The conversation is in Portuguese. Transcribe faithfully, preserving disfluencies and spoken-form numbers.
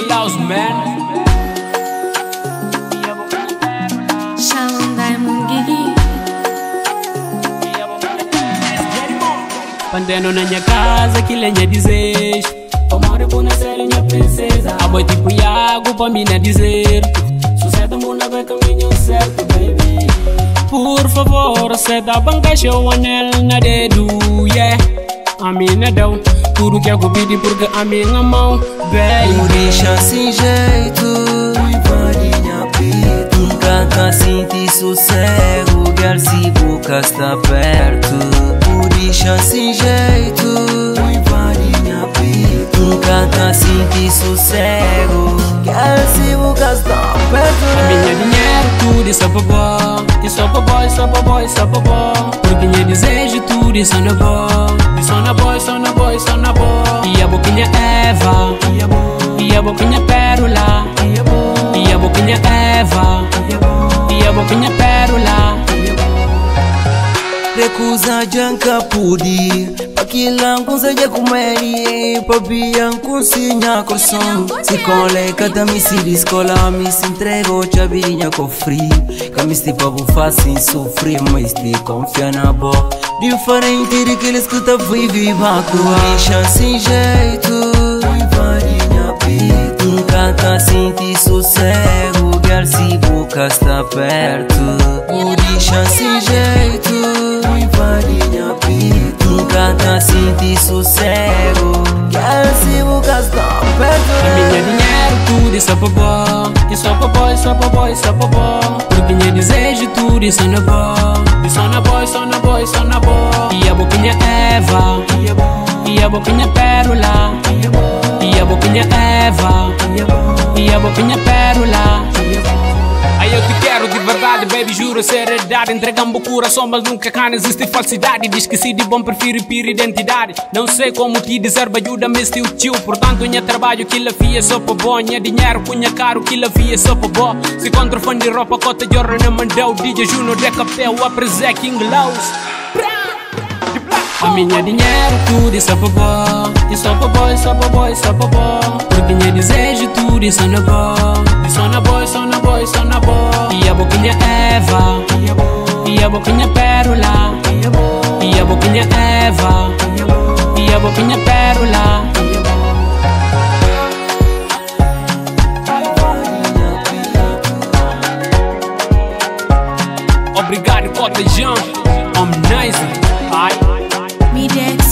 Laos, man. Pandeno na minha casa, que lenha desejo. Amor é na série, minha princesa. A boi tipo Iago, pra mim não dizer. Sucesso mundo vai caminho certo, baby. Por favor, cê dá banca, o anel na dedo, yeah. A mina dão tudo que eu pedi porque a minha mão, baby. Não deixa sem jeito, varinha peito. Nunca tá sentindo sossego, girl, se boca está perto. Não deixa sem jeito, varinha peito. Nunca tá sentindo sossego, girl, se boca está perto. A minha dinheiro, tudo isso é bobó. Isso é bobó, isso é bobó, isso é bobó. Porque minha desejo, tudo isso é bobó. Isso é bobó, isso é bobó, isso é bobó. E a boquinha Eva, e a boquinha Pérola, e a boquinha Eva, e a boquinha Pérola. Recusa janka pudi, pakilang kung sadya kumeri, pabiyan kung sinya coração. Se colega da mi si discola, mi si entrego chabirinha ko free. Kamisti pa bu fácil sofrer, mas te confia na bo. Diferente de que eles que tá vive baco. Deixa sem jeito, varinha peito. Nunca tá sentindo sossego, girl, se boca está perto. Deixa sem jeito, varinha peito. Nunca tá sentindo sossego, girl, se boca está perto. A minha dinheiro, tudo isso é bobó. Isso é bobó, isso é bobó, isso é bobó. Porque minha desejo, tudo isso é bobó. Isso é bobó, isso é bobó, isso é bobó. E a boquinha Eva, e a boquinha Pérola, e a boquinha Eva, e a boquinha Pérola. Aí eu te quero de verdade, baby, juro seriedade. Entregamos o coração, mas nunca cá não existe falsidade. Diz que se de bom prefiro pira identidade. Não sei como te dizer, ajuda-me este o tio. Portanto, minha trabalho que la fia só para bom. Minha dinheiro, cunha caro que la fia só para bom. Se contra fã de roupa, cota de ouro não mandou. D J Juno, decapiteu, a prese King Laos. A minha dinheiro, tudo isso é bobó. Isso é bobó, isso é bobó, isso é bobó. Porque minha desejo, tudo isso é bobó. Isso é bobó, isso é bobó, isso é bobó. E a boquinha Eva, e a boquinha Pérola, e a boquinha Eva, e a boquinha Pérola. Obrigado, Cota Jean. I'm nice. Ai. Media